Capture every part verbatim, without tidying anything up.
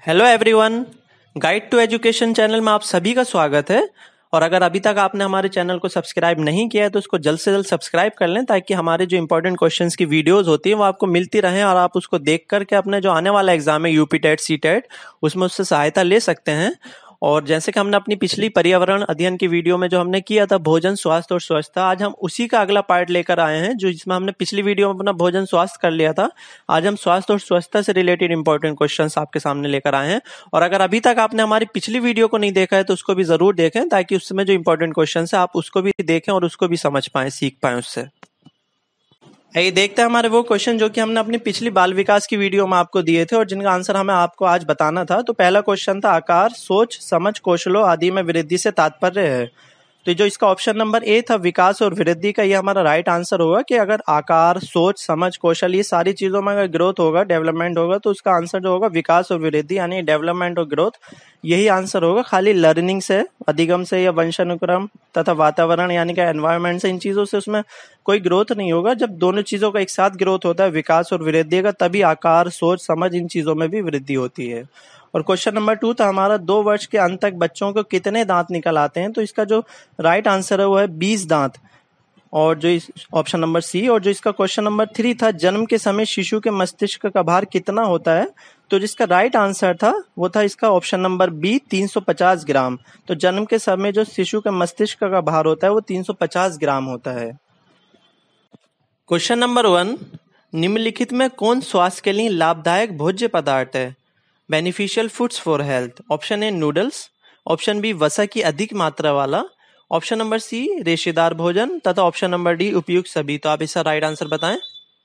Hello everyone, guide to education channel में आप सभी का स्वागत है। और अगर अभी तक आपने हमारे चैनल को सब्सक्राइब नहीं किया है तो उसको जल्द से जल्द सब्सक्राइब कर लें, ताकि हमारे जो इंपॉर्टेंट क्वेश्चंस की वीडियोस होती है वो आपको मिलती रहें और आप उसको देख करके अपने जो आने वाला एग्जाम है यूपीटेट सीटेट उसमें उससे सहायता ले सकते हैं। और जैसे कि हमने अपनी पिछली पर्यावरण अध्ययन की वीडियो में जो हमने किया था भोजन स्वास्थ्य और स्वच्छता, आज हम उसी का अगला पार्ट लेकर आए हैं, जो जिसमें हमने पिछली वीडियो में अपना भोजन स्वास्थ्य कर लिया था। आज हम स्वास्थ्य और स्वच्छता से रिलेटेड इंपॉर्टेंट क्वेश्चंस आपके सामने लेकर आए हैं। और अगर अभी तक आपने हमारी पिछली वीडियो को नहीं देखा है तो उसको भी जरूर देखें, ताकि उसमें जो इंपॉर्टेंट क्वेश्चन है आप उसको भी देखें और उसको भी समझ पाएं, सीख पाएं उससे। ये देखते हैं हमारे वो क्वेश्चन जो कि हमने अपनी पिछली बाल विकास की वीडियो में आपको दिए थे और जिनका आंसर हमें आपको आज बताना था। तो पहला क्वेश्चन था, आकार, सोच, समझ, कौशलों आदि में वृद्धि से तात्पर्य है। तो जो इसका ऑप्शन नंबर ए था विकास और वृद्धि का, ये हमारा राइट आंसर होगा कि अगर आकार, सोच, समझ, कौशल ये सारी चीजों में अगर ग्रोथ होगा, डेवलपमेंट होगा, तो उसका आंसर जो होगा विकास और वृद्धि यानी डेवलपमेंट और ग्रोथ, यही आंसर होगा। खाली लर्निंग से, अधिगम से या वंशानुक्रम तथा वातावरण यानी कि एनवायरनमेंट से, इन चीजों से उसमें कोई ग्रोथ नहीं होगा। जब दोनों चीजों का एक साथ ग्रोथ होता है, विकास और वृद्धि का, तभी आकार, सोच, समझ इन चीजों में भी वृद्धि होती है। और क्वेश्चन नंबर टू था हमारा, दो वर्ष के अंत तक बच्चों को कितने दांत निकल आते हैं। तो इसका जो राइट आंसर है वो है बीस दांत, और जो इस ऑप्शन नंबर सी। और जो इसका क्वेश्चन नंबर थ्री था, जन्म के समय शिशु के मस्तिष्क का भार कितना होता है। तो जिसका राइट आंसर था वो था इसका ऑप्शन नंबर बी, तीन सौ पचास ग्राम। तो जन्म के समय जो शिशु के मस्तिष्क का भार होता है वो तीन सौ पचास ग्राम होता है। क्वेश्चन नंबर वन, निम्नलिखित में कौन स्वास्थ्य के लिए लाभदायक भोज्य पदार्थ है। Beneficial foods for health. Option A noodles, option B वसा की अधिक मात्रा वाला, ऑप्शन नंबर सी रेशेदार भोजन, तथा ऑप्शन नंबर डी उपयुक्त सभी। तो आप इसका राइट आंसर बताएं।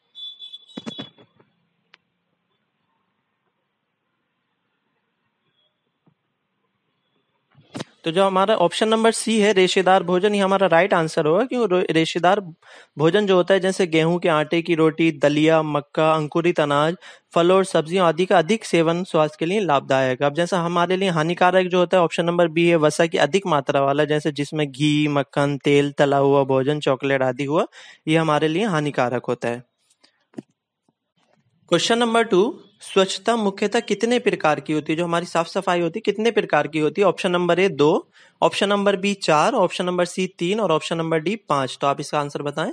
तो जो हमारा ऑप्शन नंबर सी है रेशेदार भोजन, ये हमारा राइट आंसर होगा, क्योंकि रेशेदार भोजन जो होता है जैसे गेहूं के आटे की रोटी, दलिया, मक्का, अंकुरित अनाज, फल और सब्जियों आदि का अधिक सेवन स्वास्थ्य के लिए लाभदायक। अब जैसा हमारे लिए हानिकारक जो होता है ऑप्शन नंबर बी है वसा की अधिक मात्रा वाला, जैसे जिसमें घी, मक्खन, तेल, तला हुआ भोजन, चॉकलेट आदि हुआ, ये हमारे लिए हानिकारक होता है। क्वेश्चन नंबर टू, स्वच्छता मुख्यतः कितने प्रकार की होती है। जो हमारी साफ सफाई होती है कितने प्रकार की होती है। ऑप्शन नंबर ए दो, ऑप्शन नंबर बी चार, ऑप्शन नंबर सी तीन और ऑप्शन नंबर डी पांच। तो आप इसका आंसर बताएं।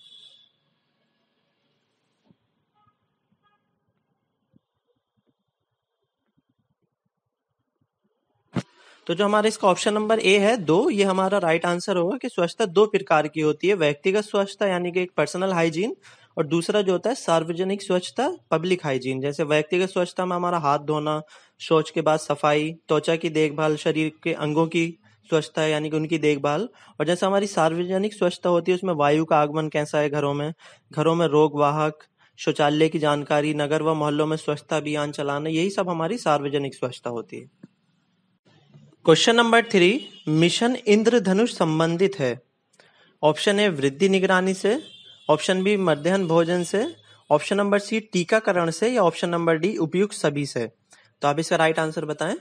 तो जो हमारा इसका ऑप्शन नंबर ए है दो, ये हमारा राइट आंसर होगा कि स्वच्छता दो प्रकार की होती है। व्यक्तिगत स्वच्छता यानी कि एक पर्सनल हाइजीन, और दूसरा जो होता है सार्वजनिक स्वच्छता, पब्लिक हाइजीन। जैसे व्यक्तिगत स्वच्छता में हमारा हाथ धोना, शौच के बाद सफाई, त्वचा की देखभाल, शरीर के अंगों की स्वच्छता यानी कि उनकी देखभाल। और जैसे हमारी सार्वजनिक स्वच्छता होती है उसमें वायु का आगमन कैसा है घरों में, घरों में रोग वाहक, शौचालय की जानकारी, नगर व मोहल्लों में स्वच्छता अभियान चलाना, यही सब हमारी सार्वजनिक स्वच्छता होती है। Question number three, mission Indradhanush संबंधित है। ऑप्शन ए वृद्धि निगरानी से, ऑप्शन बी मध्याह्न भोजन से, ऑप्शन नंबर सी टीकाकरण से, या ऑप्शन नंबर डी उपयुक्त सभी से। तो आप इसका राइट आंसर बताएं।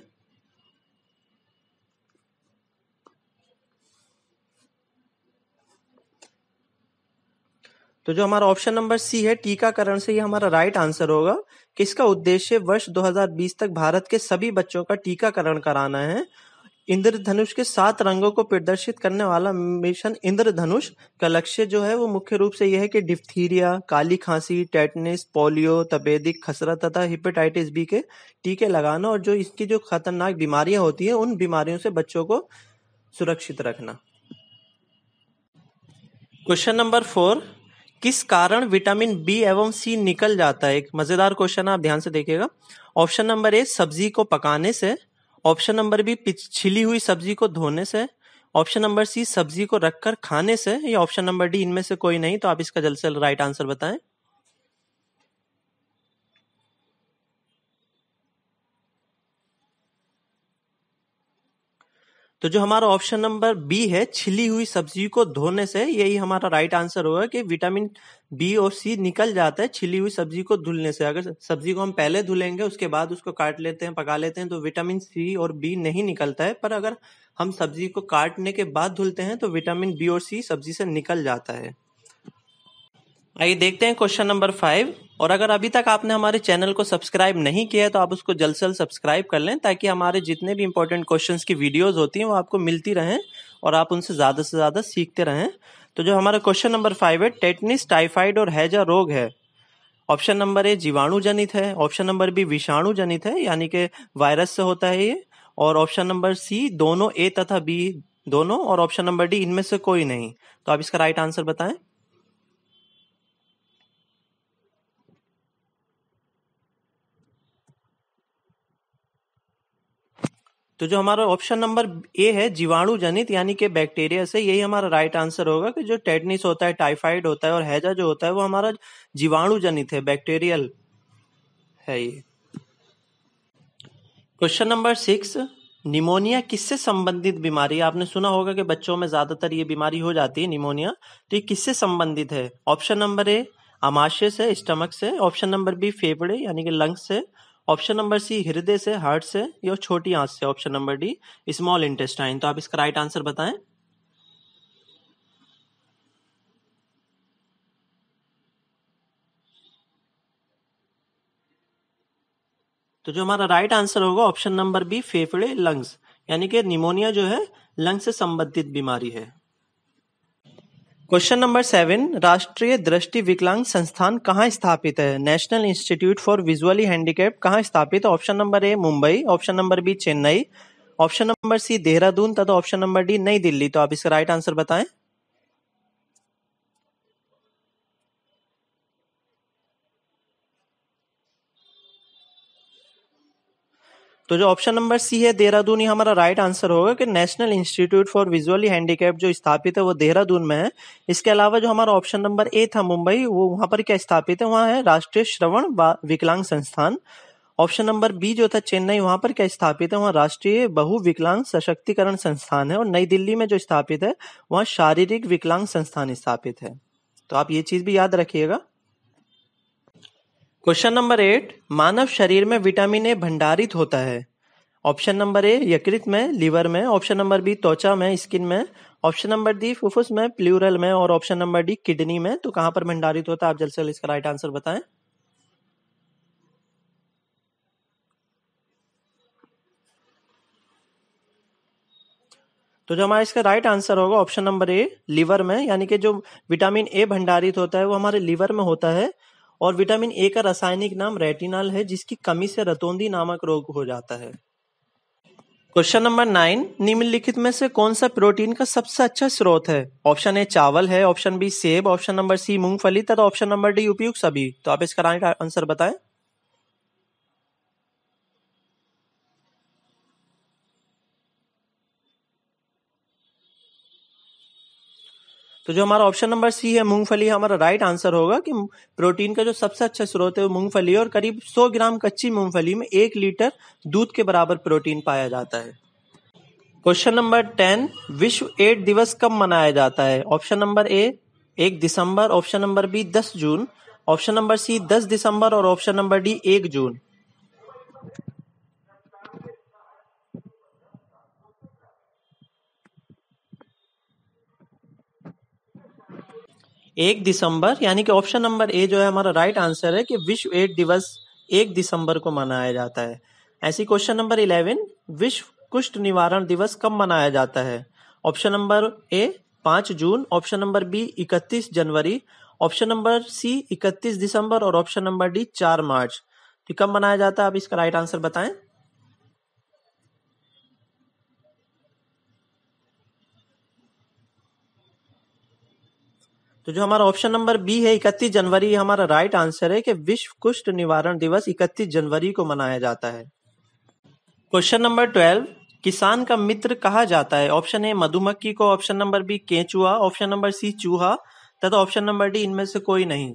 तो जो हमारा ऑप्शन नंबर सी है टीकाकरण से, ये हमारा राइट आंसर होगा कि इसका उद्देश्य वर्ष दो हज़ार बीस तक भारत के सभी बच्चों का टीकाकरण कराना है। इंद्रधनुष के सात रंगों को प्रदर्शित करने वाला मिशन इंद्रधनुष का लक्ष्य जो है वो मुख्य रूप से यह है कि डिप्थीरिया, काली खांसी, टेटनिस, पोलियो, तपेदिक, खसरा तथा हेपेटाइटिस बी के टीके लगाना, और जो इसकी जो खतरनाक बीमारियां होती है उन बीमारियों से बच्चों को सुरक्षित रखना। क्वेश्चन नंबर फोर, किस कारण विटामिन बी एवं सी निकल जाता है। एक मजेदार क्वेश्चन है, आप ध्यान से देखिएगा। ऑप्शन नंबर ए सब्जी को पकाने से, ऑप्शन नंबर बी छिली हुई सब्जी को धोने से, ऑप्शन नंबर सी सब्जी को रखकर खाने से, या ऑप्शन नंबर डी इनमें से कोई नहीं। तो आप इसका जल्द से राइट आंसर बताएं। तो जो हमारा ऑप्शन नंबर बी है छिली हुई सब्जी को धोने से, यही हमारा राइट आंसर होगा कि विटामिन बी और सी निकल जाता है छिली हुई सब्जी को धुलने से। अगर सब्जी को हम पहले धुलेंगे उसके बाद उसको काट लेते हैं, पका लेते हैं, तो विटामिन सी और बी नहीं निकलता है। पर अगर हम सब्जी को काटने के बाद धुलते हैं तो विटामिन बी और सी सब्जी से निकल जाता है। आइए देखते हैं क्वेश्चन नंबर फाइव, और अगर अभी तक आपने हमारे चैनल को सब्सक्राइब नहीं किया है तो आप उसको जल्द से जल्द सब्सक्राइब कर लें, ताकि हमारे जितने भी इंपॉर्टेंट क्वेश्चंस की वीडियोस होती हैं वो आपको मिलती रहें और आप उनसे ज़्यादा से ज़्यादा सीखते रहें। तो जो हमारा क्वेश्चन नंबर फाइव है, टेटनिस, टाइफाइड और हैजा रोग है। ऑप्शन नंबर ए जीवाणु जनित है, ऑप्शन नंबर बी विषाणु जनित है यानी कि वायरस से होता है ये, और ऑप्शन नंबर सी दोनों ए तथा बी दोनों, और ऑप्शन नंबर डी इनमें से कोई नहीं। तो आप इसका राइट आंसर बताएं। तो जो हमारा ऑप्शन नंबर ए है जीवाणु जनित यानी कि बैक्टीरिया से, यही हमारा राइट आंसर होगा कि जो टेटनिस होता है, टाइफाइड होता है और हैजा जो होता है वो हमारा जीवाणु जनित है, बैक्टीरियल है ये। क्वेश्चन नंबर सिक्स, निमोनिया किससे संबंधित बीमारी है? आपने सुना होगा कि बच्चों में ज्यादातर ये बीमारी हो जाती है निमोनिया, तो ये किससे संबंधित है? ऑप्शन नंबर ए आमाशय से, स्टमक से, ऑप्शन नंबर बी फेफड़े यानी कि लंग्स से, ऑप्शन नंबर सी हृदय से, हार्ट से, या छोटी आंत से, option number D small intestine. तो आप इसका राइट आंसर बताएं। तो जो हमारा राइट आंसर होगा ऑप्शन नंबर बी फेफड़े, लंग्स, यानी कि निमोनिया जो है लंग्स से संबंधित बीमारी है। क्वेश्चन नंबर सेवन, राष्ट्रीय दृष्टि विकलांग संस्थान कहाँ स्थापित है? National institute for visually handicap कहाँ स्थापित है? Option number A Mumbai, option number B Chennai, option number C Dehradun तथा ऑप्शन नंबर डी नई दिल्ली। तो आप इसका राइट आंसर बताएं। तो जो ऑप्शन नंबर सी है देहरादून, ये हमारा राइट आंसर होगा कि national institute for visually handicap जो स्थापित है वो देहरादून में है। इसके अलावा जो हमारा ऑप्शन नंबर ए था मुंबई, वो वहां पर क्या स्थापित है? वहां है राष्ट्रीय श्रवण विकलांग संस्थान। ऑप्शन नंबर बी जो था चेन्नई, वहां पर क्या स्थापित है? वहां राष्ट्रीय बहु विकलांग सशक्तिकरण संस्थान है। और नई दिल्ली में जो स्थापित है वहां शारीरिक विकलांग संस्थान स्थापित है। तो आप ये चीज भी याद रखिएगा। क्वेश्चन नंबर एट, मानव शरीर में विटामिन ए भंडारित होता है। ऑप्शन नंबर ए यकृत में, लिवर में, ऑप्शन नंबर बी त्वचा में, स्किन में, ऑप्शन नंबर डी फुफ्फुस में, प्लूरल में, और ऑप्शन नंबर डी किडनी में। तो कहां पर भंडारित होता है? आप जल्द से जल्द इसका राइट आंसर बताएं। तो जो हमारा इसका राइट आंसर होगा ऑप्शन नंबर ए लिवर में, यानी कि जो विटामिन ए भंडारित होता है वो हमारे लिवर में होता है। और विटामिन ए का रासायनिक नाम रेटिनॉल है, जिसकी कमी से रतौंधी नामक रोग हो जाता है। क्वेश्चन नंबर नाइन, निम्नलिखित में से कौन सा प्रोटीन का सबसे अच्छा स्रोत है? ऑप्शन ए चावल है, ऑप्शन बी सेब, ऑप्शन नंबर सी मूंगफली तथा ऑप्शन नंबर डी उपयुक्त सभी। तो आप इसका राइट आंसर बताएं। तो जो हमारा ऑप्शन नंबर सी है मूंगफली, हमारा राइट आंसर होगा कि प्रोटीन का जो सबसे अच्छा स्रोत है वो मूंगफली है, और करीब सौ ग्राम कच्ची मूंगफली में एक लीटर दूध के बराबर प्रोटीन पाया जाता है। क्वेश्चन नंबर टेन, विश्व एड्स दिवस कब मनाया जाता है? ऑप्शन नंबर ए एक दिसंबर, ऑप्शन नंबर बी दस जून, ऑप्शन नंबर सी दस दिसंबर, और ऑप्शन नंबर डी एक जून। एक दिसंबर, यानी कि ऑप्शन नंबर ए जो है हमारा राइट आंसर है कि विश्व एड्स दिवस एक दिसंबर को मनाया जाता है। ऐसी क्वेश्चन नंबर इलेवन, विश्व कुष्ठ निवारण दिवस कब मनाया जाता है? ऑप्शन नंबर ए पांच जून, ऑप्शन नंबर बी इकतीस जनवरी, ऑप्शन नंबर सी इकतीस दिसंबर, और ऑप्शन नंबर डी चार मार्च। तो कब मनाया जाता है? आप इसका राइट आंसर बताएं। तो जो हमारा ऑप्शन नंबर बी है इकतीस जनवरी, हमारा राइट आंसर है कि विश्व कुष्ठ निवारण दिवस इकतीस जनवरी को मनाया जाता है। क्वेश्चन नंबर ट्वेल्व, किसान का मित्र कहा जाता है? ऑप्शन ए मधुमक्खी को, ऑप्शन नंबर बी केंचुआ, ऑप्शन नंबर सी चूहा तथा ऑप्शन नंबर डी इनमें से कोई नहीं।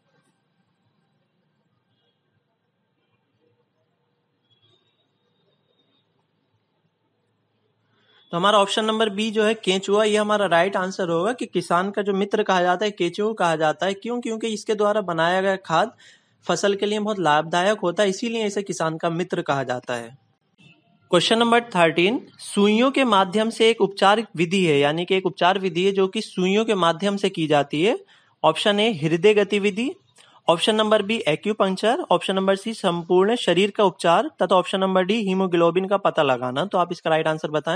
तो हमारा ऑप्शन नंबर बी जो है केंचुआ, ये हमारा राइट आंसर होगा कि किसान का जो मित्र कहा जाता है केंचुआ कहा जाता है। क्यों? क्योंकि इसके द्वारा बनाया गया खाद फसल के लिए बहुत लाभदायक होता है, इसीलिए इसे किसान का मित्र कहा जाता है। क्वेश्चन नंबर थर्टीन, सुइयों के माध्यम से एक उपचार विधि है, यानी कि एक उपचार विधि है जो कि सुइयों के माध्यम से की जाती है। ऑप्शन ए हृदय गतिविधि, option number B acupuncture, option number C संपूर्ण शरीर का उपचार तथा ऑप्शन नंबर डी हीमोग्लोबिन का पता लगाना। तो आप इसका राइट आंसर बताएं।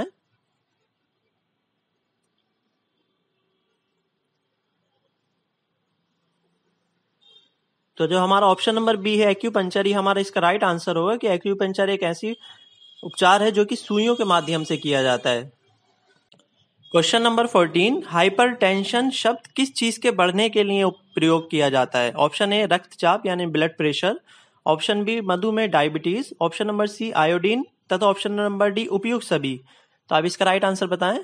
तो जो हमारा ऑप्शन नंबर बी है एक्यूपंक्चर, ही हमारा इसका राइट आंसर होगा कि एक्यूपंक्चर एक ऐसी उपचार है जो कि सुइयों के माध्यम से किया जाता है। क्वेश्चन नंबर फोर्टीन, हाइपरटेंशन शब्द किस चीज के बढ़ने के लिए प्रयोग किया जाता है? ऑप्शन ए रक्तचाप यानी ब्लड प्रेशर, ऑप्शन बी मधुमेह diabetes, option number C iodine तथा ऑप्शन नंबर डी उपयुक्त सभी। तो आप इसका राइट आंसर बताएं।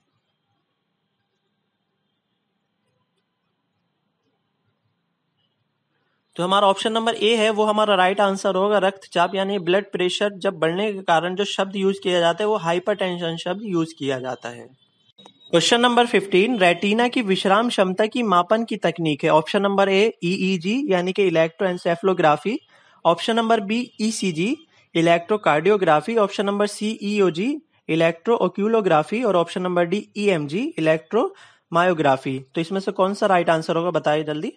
तो हमारा ऑप्शन नंबर ए है वो हमारा राइट आंसर होगा, रक्तचाप यानी ब्लड प्रेशर जब बढ़ने के कारण जो शब्द यूज किया जाता है वो हाइपरटेंशन शब्द यूज किया जाता है। क्वेश्चन नंबर फिफ्टीन, रेटिना की विश्राम क्षमता की मापन की तकनीक है। ऑप्शन नंबर ए ईईजी यानी कि electroencephalography, option number B ECG electrocardiography, option number C EOG electrooculography और option number D EMG electromyography. तो इसमें से कौन सा राइट आंसर होगा, बताइए जल्दी।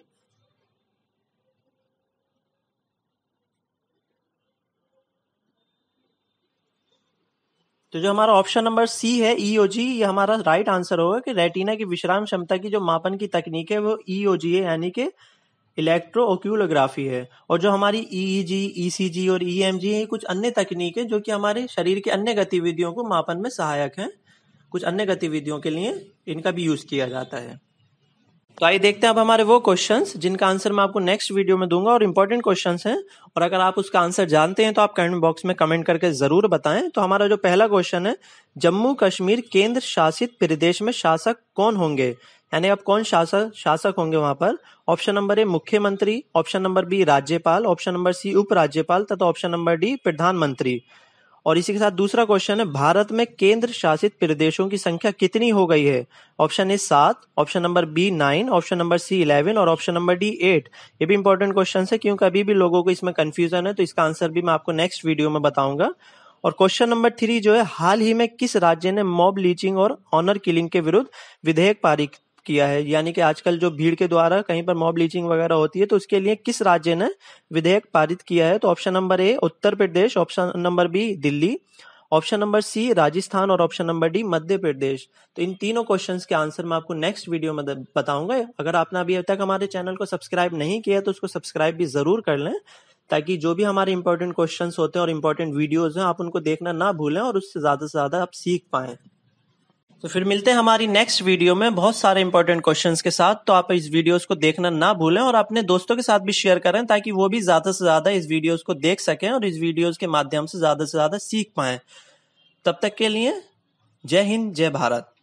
तो जो हमारा ऑप्शन नंबर सी है ईओजी, ये हमारा राइट आंसर होगा कि रेटिना की विश्राम क्षमता की जो मापन की तकनीक है वो ईओजी है यानी कि इलेक्ट्रोओक्यूलोग्राफी है। और जो हमारी ईईजी, ईसीजी और ईएमजी है कुछ अन्य तकनीक है जो कि हमारे शरीर की अन्य गतिविधियों को मापन में सहायक है। कुछ अन्य गतिविधियों के लिए इनका भी यूज किया जाता है। तो आइए देखते हैं अब हमारे वो क्वेश्चंस जिनका आंसर मैं आपको नेक्स्ट वीडियो में दूंगा और इंपॉर्टेंट क्वेश्चंस हैं, और अगर आप उसका आंसर जानते हैं तो आप कमेंट बॉक्स में कमेंट करके जरूर बताएं। तो हमारा जो पहला क्वेश्चन है, जम्मू कश्मीर केंद्र शासित प्रदेश में शासक कौन होंगे, यानी अब कौन शासक शासक होंगे वहां पर? ऑप्शन नंबर ए मुख्यमंत्री, ऑप्शन नंबर बी राज्यपाल, ऑप्शन नंबर सी उपराज्यपाल तथा ऑप्शन नंबर डी प्रधानमंत्री। और इसी के साथ दूसरा क्वेश्चन है, भारत में केंद्र शासित प्रदेशों की संख्या कितनी हो गई है? ऑप्शन ए सात, option number B nine, option number C eleven और ऑप्शन नंबर डी एट। ये भी इंपॉर्टेंट क्वेश्चन है क्योंकि अभी भी लोगों को इसमें कंफ्यूजन है, तो इसका आंसर भी मैं आपको नेक्स्ट वीडियो में बताऊंगा। और क्वेश्चन नंबर थ्री जो है, हाल ही में किस राज्य ने मॉब लीचिंग और ऑनर किलिंग के विरुद्ध विधेयक पारित किया है? यानी कि आजकल जो भीड़ के द्वारा कहीं पर मॉब लीचिंग वगैरह होती है तो उसके लिए किस राज्य ने विधेयक पारित किया है? तो option number A Uttar Pradesh, option number B Delhi, option number C Rajasthan और option number D Madhya Pradesh. तो इन तीनों क्वेश्चंस के आंसर मैं आपको नेक्स्ट वीडियो में बताऊंगा। अगर आपने अभी तक हमारे चैनल को सब्सक्राइब नहीं किया तो उसको सब्सक्राइब भी जरूर कर लें, ताकि जो भी हमारे इंपॉर्टेंट क्वेश्चंस होते हैं और इंपॉर्टेंट वीडियोज हैं आप उनको देखना ना भूलें और उससे ज्यादा से ज्यादा आप सीख पाएं। तो फिर मिलते हैं हमारी नेक्स्ट वीडियो में बहुत सारे इंपॉर्टेंट क्वेश्चंस के साथ। तो आप इस वीडियोस को देखना ना भूलें और अपने दोस्तों के साथ भी शेयर करें ताकि वो भी ज्यादा से ज्यादा इस वीडियोस को देख सकें और इस वीडियोस के माध्यम से ज्यादा से ज्यादा सीख पाएं। तब तक के लिए जय हिंद, जय भारत।